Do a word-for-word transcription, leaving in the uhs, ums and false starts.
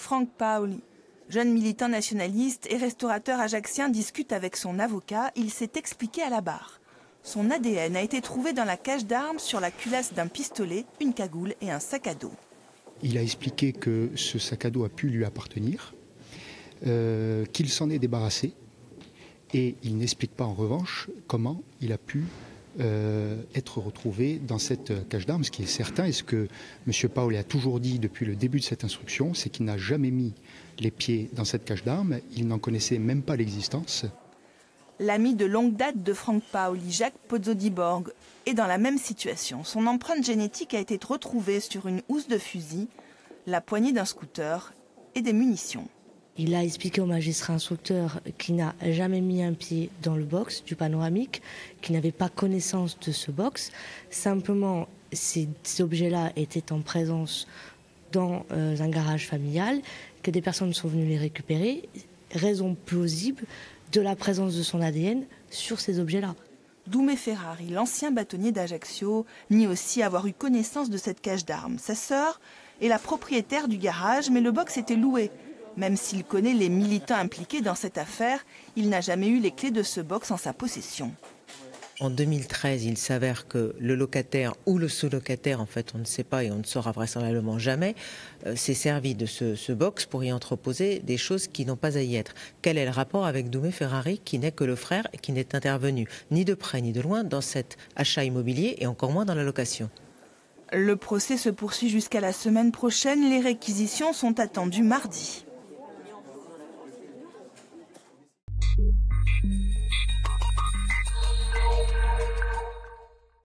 Franck Paoli, jeune militant nationaliste et restaurateur ajaccien, discute avec son avocat. Il s'est expliqué à la barre. Son A D N a été trouvé dans la cage d'armes, sur la culasse d'un pistolet, une cagoule et un sac à dos. Il a expliqué que ce sac à dos a pu lui appartenir, euh, qu'il s'en est débarrassé, et il n'explique pas en revanche comment il a pu euh, être retrouvé dans cette cage d'armes. Ce qui est certain, et ce que M. Paoli a toujours dit depuis le début de cette instruction, c'est qu'il n'a jamais mis les pieds dans cette cage d'armes, il n'en connaissait même pas l'existence. L'ami de longue date de Franck Paoli, Jacques Pozzo-di-Borg, est dans la même situation. Son empreinte génétique a été retrouvée sur une housse de fusil, la poignée d'un scooter et des munitions. Il a expliqué au magistrat instructeur qu'il n'a jamais mis un pied dans le box du panoramique, qu'il n'avait pas connaissance de ce box. Simplement, ces, ces objets-là étaient en présence dans euh, un garage familial, que des personnes sont venues les récupérer. Raison plausible de la présence de son A D N sur ces objets-là. Doumé Ferrari, l'ancien bâtonnier d'Ajaccio, nie aussi avoir eu connaissance de cette cage d'armes. Sa sœur est la propriétaire du garage, mais le box était loué. Même s'il connaît les militants impliqués dans cette affaire, il n'a jamais eu les clés de ce box en sa possession. En deux mille treize, il s'avère que le locataire ou le sous-locataire, en fait on ne sait pas et on ne saura vraisemblablement jamais, euh, s'est servi de ce, ce box pour y entreposer des choses qui n'ont pas à y être. Quel est le rapport avec Doumé Ferrari, qui n'est que le frère et qui n'est intervenu ni de près ni de loin dans cet achat immobilier et encore moins dans la location? Le procès se poursuit jusqu'à la semaine prochaine. Les réquisitions sont attendues mardi.